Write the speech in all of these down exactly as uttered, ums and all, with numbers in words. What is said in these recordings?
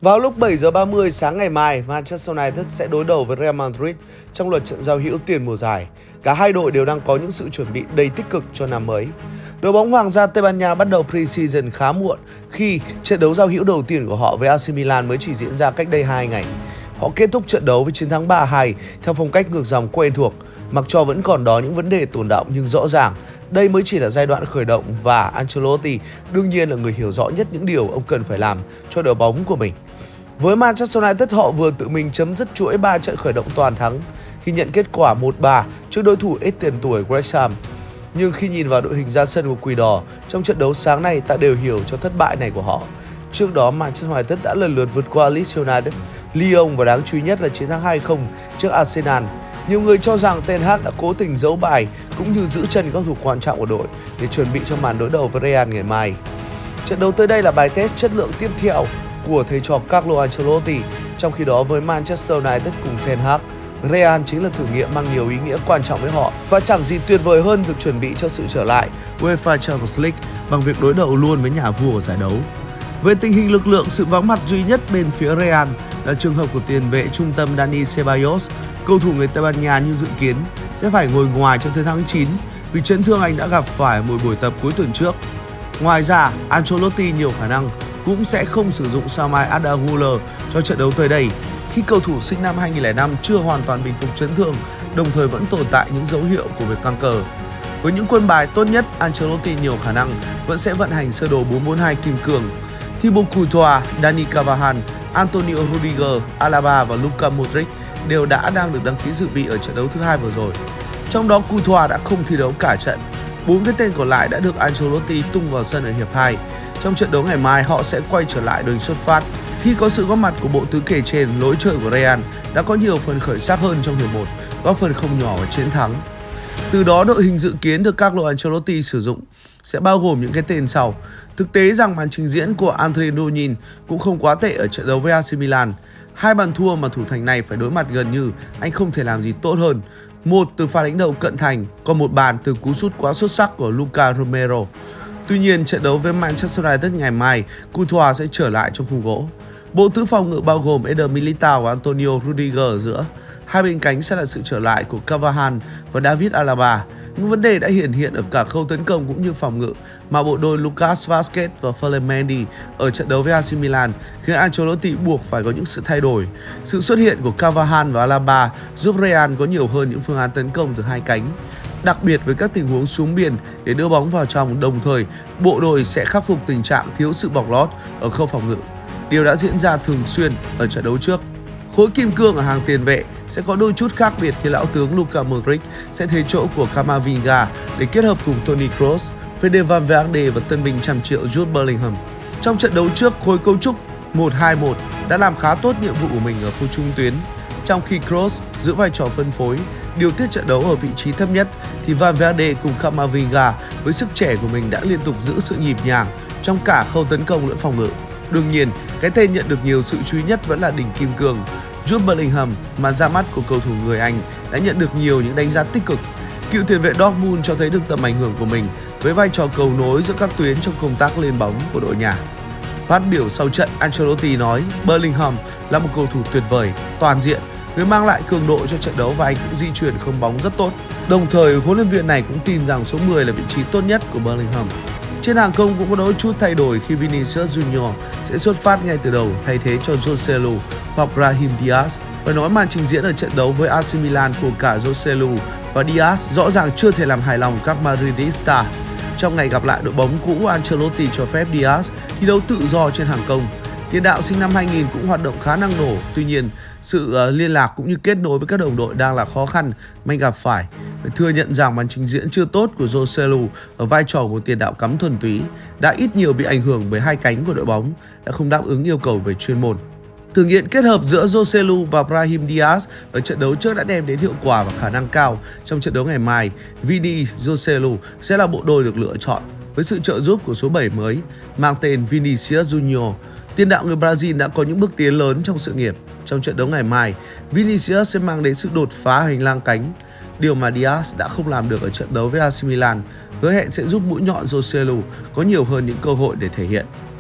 Vào lúc bảy giờ ba mươi sáng ngày mai, Manchester United sẽ đối đầu với Real Madrid trong lượt trận giao hữu tiền mùa giải. Cả hai đội đều đang có những sự chuẩn bị đầy tích cực cho năm mới. Đội bóng Hoàng gia Tây Ban Nha bắt đầu pre-season khá muộn khi trận đấu giao hữu đầu tiên của họ với a xê Milan mới chỉ diễn ra cách đây hai ngày. Họ kết thúc trận đấu với chiến thắng ba hai theo phong cách ngược dòng quen thuộc. Mặc cho vẫn còn đó những vấn đề tồn đọng nhưng rõ ràng đây mới chỉ là giai đoạn khởi động và Ancelotti đương nhiên là người hiểu rõ nhất những điều ông cần phải làm cho đội bóng của mình. Với Manchester United, họ vừa tự mình chấm dứt chuỗi ba trận khởi động toàn thắng khi nhận kết quả một ba trước đối thủ ít tiền tuổi Wrexham. Nhưng khi nhìn vào đội hình ra sân của Quỷ Đỏ trong trận đấu sáng nay, ta đều hiểu cho thất bại này của họ. Trước đó, Manchester United đã lần lượt vượt qua Leeds United, Lyon và đáng chú ý nhất là chiến thắng hai không trước Arsenal. Nhiều người cho rằng Ten Hag đã cố tình giấu bài cũng như giữ chân các thủ quan trọng của đội để chuẩn bị cho màn đối đầu với Real ngày mai. Trận đấu tới đây là bài test chất lượng tiếp theo của thầy trò Carlo Ancelotti. Trong khi đó với Manchester United cùng Ten Hag, Real chính là thử nghiệm mang nhiều ý nghĩa quan trọng với họ và chẳng gì tuyệt vời hơn việc chuẩn bị cho sự trở lại UEFA Champions League bằng việc đối đầu luôn với nhà vua giải đấu. Về tình hình lực lượng, sự vắng mặt duy nhất bên phía Real là trường hợp của tiền vệ trung tâm Dani Ceballos. Cầu thủ người Tây Ban Nha như dự kiến sẽ phải ngồi ngoài cho tới tháng chín vì chấn thương anh đã gặp phải một buổi tập cuối tuần trước. Ngoài ra, Ancelotti nhiều khả năng cũng sẽ không sử dụng Samai Addaguler cho trận đấu tới đây khi cầu thủ sinh năm hai nghìn lẻ năm chưa hoàn toàn bình phục chấn thương, đồng thời vẫn tồn tại những dấu hiệu của việc căng cờ. Với những quân bài tốt nhất, Ancelotti nhiều khả năng vẫn sẽ vận hành sơ đồ bốn bốn hai kim cương. Thibaut Courtois, Dani Carvajal, Antonio Rudiger, Alaba và Luka Modric đều đã đang được đăng ký dự bị ở trận đấu thứ hai vừa rồi. Trong đó Courtois đã không thi đấu cả trận. Bốn cái tên còn lại đã được Ancelotti tung vào sân ở hiệp hai. Trong trận đấu ngày mai, họ sẽ quay trở lại đội hình xuất phát. Khi có sự góp mặt của bộ tứ kể trên, lối chơi của Real đã có nhiều phần khởi sắc hơn trong hiệp một, góp phần không nhỏ vào chiến thắng. Từ đó, đội hình dự kiến được Carlo Ancelotti sử dụng sẽ bao gồm những cái tên sau. Thực tế rằng màn trình diễn của Andre Lunin cũng không quá tệ ở trận đấu với a xê Milan. Hai bàn thua mà thủ thành này phải đối mặt gần như anh không thể làm gì tốt hơn. Một từ pha đánh đầu cận thành, còn một bàn từ cú sút quá xuất sắc của Luka Romero. Tuy nhiên, trận đấu với Manchester United ngày mai, Courtois sẽ trở lại trong khung gỗ. Bộ tứ phòng ngự bao gồm Eder Militao và Antonio Rudiger ở giữa. Hai bên cánh sẽ là sự trở lại của Carvajal và David Alaba. Những vấn đề đã hiện hiện ở cả khâu tấn công cũng như phòng ngự mà bộ đôi Lucas Vazquez và Ferland Mendy ở trận đấu với a xê Milan khiến Ancelotti buộc phải có những sự thay đổi. Sự xuất hiện của Carvajal và Alaba giúp Real có nhiều hơn những phương án tấn công từ hai cánh, đặc biệt với các tình huống xuống biên để đưa bóng vào trong, đồng thời bộ đôi sẽ khắc phục tình trạng thiếu sự bọc lót ở khâu phòng ngự. Điều đã diễn ra thường xuyên ở trận đấu trước. Khối kim cương ở hàng tiền vệ sẽ có đôi chút khác biệt khi lão tướng Luka Modric sẽ thế chỗ của Camavinga để kết hợp cùng Toni Kroos, Fede Valverde và tân binh trăm triệu Jude Bellingham. Trong trận đấu trước, khối cấu trúc một hai một đã làm khá tốt nhiệm vụ của mình ở khu trung tuyến. Trong khi Kroos giữ vai trò phân phối, điều tiết trận đấu ở vị trí thấp nhất, thì Valverde cùng Camavinga với sức trẻ của mình đã liên tục giữ sự nhịp nhàng trong cả khâu tấn công lẫn phòng ngự. Đương nhiên, cái tên nhận được nhiều sự chú ý nhất vẫn là đỉnh kim cương. Jude Bellingham, màn ra mắt của cầu thủ người Anh, đã nhận được nhiều những đánh giá tích cực. Cựu tiền vệ Dortmund cho thấy được tầm ảnh hưởng của mình với vai trò cầu nối giữa các tuyến trong công tác lên bóng của đội nhà. Phát biểu sau trận, Ancelotti nói Bellingham là một cầu thủ tuyệt vời, toàn diện, người mang lại cường độ cho trận đấu và anh cũng di chuyển không bóng rất tốt. Đồng thời, huấn luyện viên này cũng tin rằng số mười là vị trí tốt nhất của Bellingham. Trên hàng công cũng có đôi chút thay đổi khi Vinicius Junior sẽ xuất phát ngay từ đầu thay thế cho Joselu hoặc Brahim Diaz. Phải nói màn trình diễn ở trận đấu với a xê Milan của cả Joselu và Diaz rõ ràng chưa thể làm hài lòng các Madridista. Trong ngày gặp lại đội bóng cũ, Ancelotti cho phép Diaz thi đấu tự do trên hàng công. Tiền đạo sinh năm hai nghìn cũng hoạt động khá năng nổ, tuy nhiên sự uh, liên lạc cũng như kết nối với các đồng đội đang là khó khăn mà anh gặp phải. Phải thừa nhận rằng màn trình diễn chưa tốt của Joselu ở vai trò của tiền đạo cắm thuần túy đã ít nhiều bị ảnh hưởng bởi hai cánh của đội bóng đã không đáp ứng yêu cầu về chuyên môn. Thử nghiệm kết hợp giữa Joselu và Brahim Diaz ở trận đấu trước đã đem đến hiệu quả và khả năng cao. Trong trận đấu ngày mai, Vini Joselu sẽ là bộ đôi được lựa chọn với sự trợ giúp của số bảy mới mang tên Vinicius Junior. Tiền đạo người Brazil đã có những bước tiến lớn trong sự nghiệp. Trong trận đấu ngày mai, Vinicius sẽ mang đến sự đột phá hành lang cánh, điều mà Diaz đã không làm được ở trận đấu với a xê Milan, hứa hẹn sẽ giúp mũi nhọn Joselu có nhiều hơn những cơ hội để thể hiện.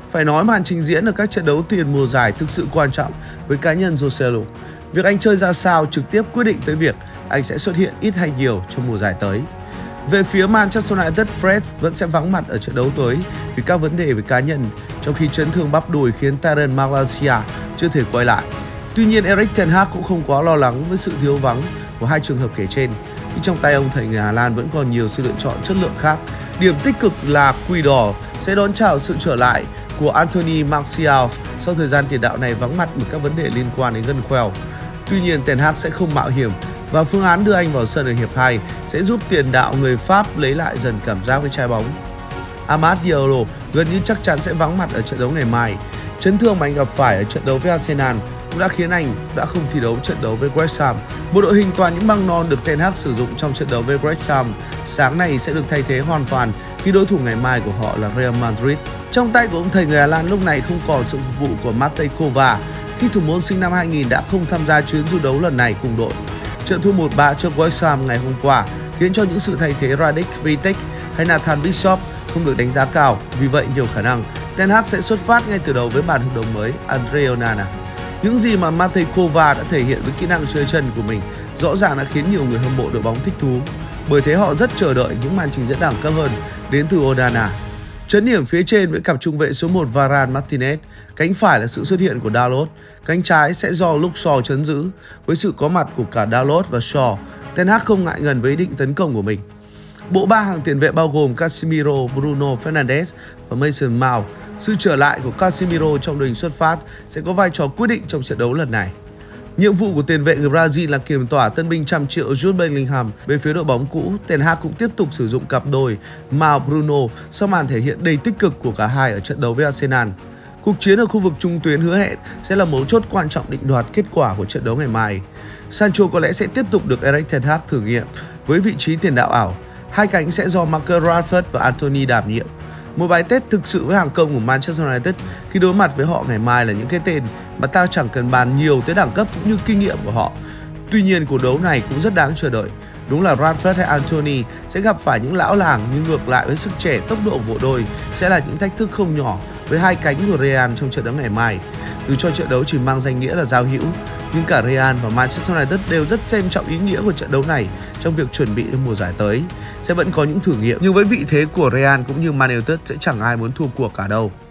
Phải nói màn trình diễn ở các trận đấu tiền mùa giải thực sự quan trọng với cá nhân Joselu. Việc anh chơi ra sao trực tiếp quyết định tới việc anh sẽ xuất hiện ít hay nhiều trong mùa giải tới. Về phía Manchester United, Fred vẫn sẽ vắng mặt ở trận đấu tới vì các vấn đề về cá nhân, trong khi chấn thương bắp đùi khiến Tyrell Malacia chưa thể quay lại. Tuy nhiên, Erik ten Hag cũng không quá lo lắng với sự thiếu vắng của hai trường hợp kể trên, khi trong tay ông thầy người Hà Lan vẫn còn nhiều sự lựa chọn chất lượng khác. Điểm tích cực là Quỷ Đỏ sẽ đón chào sự trở lại của Anthony Martial sau thời gian tiền đạo này vắng mặt bởi các vấn đề liên quan đến gân khoeo. Tuy nhiên, ten Hag sẽ không mạo hiểm và phương án đưa anh vào sân ở hiệp hai sẽ giúp tiền đạo người Pháp lấy lại dần cảm giác với trái bóng. Amad Diallo gần như chắc chắn sẽ vắng mặt ở trận đấu ngày mai. Chấn thương mà anh gặp phải ở trận đấu với Arsenal cũng đã khiến anh đã không thi đấu trận đấu với West Ham. Một đội hình toàn những băng non được ten Hag sử dụng trong trận đấu với West Ham sáng nay sẽ được thay thế hoàn toàn khi đối thủ ngày mai của họ là Real Madrid. Trong tay của ông thầy người Hà Lan lúc này không còn sự phục vụ của Matej Kovac khi thủ môn sinh năm hai nghìn đã không tham gia chuyến du đấu lần này cùng đội. Trận thua một ba trước West Ham ngày hôm qua khiến cho những sự thay thế Radić Vitek hay Nathan Bishop không được đánh giá cao. Vì vậy, nhiều khả năng ten Hag sẽ xuất phát ngay từ đầu với bản hợp đồng mới Andre Onana. Những gì mà Matej Kovac đã thể hiện với kỹ năng chơi chân của mình rõ ràng đã khiến nhiều người hâm mộ đội bóng thích thú. Bởi thế họ rất chờ đợi những màn trình diễn đẳng cấp hơn đến từ Onana. Chấn điểm phía trên với cặp trung vệ số một Varane Martinez, cánh phải là sự xuất hiện của Dalot, cánh trái sẽ do Luke Shaw chấn giữ. Với sự có mặt của cả Dalot và Shaw, ten Hag không ngại ngần với ý định tấn công của mình. Bộ ba hàng tiền vệ bao gồm Casemiro, Bruno Fernandes và Mason Mount. Sự trở lại của Casemiro trong đội hình xuất phát sẽ có vai trò quyết định trong trận đấu lần này. Nhiệm vụ của tiền vệ người Brazil là kiềm tỏa tân binh trăm triệu Jude Bellingham. Về phía đội bóng cũ, ten Hag cũng tiếp tục sử dụng cặp đôi Mount Bruno sau màn thể hiện đầy tích cực của cả hai ở trận đấu với Arsenal. Cuộc chiến ở khu vực trung tuyến hứa hẹn sẽ là mấu chốt quan trọng định đoạt kết quả của trận đấu ngày mai. Sancho có lẽ sẽ tiếp tục được Erik ten Hag thử nghiệm với vị trí tiền đạo ảo. Hai cánh sẽ do Marcus Rashford và Anthony đảm nhiệm. Một bài test thực sự với hàng công của Manchester United khi đối mặt với họ ngày mai là những cái tên mà ta chẳng cần bàn nhiều tới đẳng cấp cũng như kinh nghiệm của họ. Tuy nhiên, cuộc đấu này cũng rất đáng chờ đợi. Đúng là Rashford hay Anthony sẽ gặp phải những lão làng, nhưng ngược lại với sức trẻ, tốc độ của bộ đôi sẽ là những thách thức không nhỏ với hai cánh của Real trong trận đấu ngày mai. Dù cho trận đấu chỉ mang danh nghĩa là giao hữu, nhưng cả Real và Manchester United đều rất xem trọng ý nghĩa của trận đấu này trong việc chuẩn bị cho mùa giải tới. Sẽ vẫn có những thử nghiệm, nhưng với vị thế của Real cũng như Man United sẽ chẳng ai muốn thua cuộc cả đâu.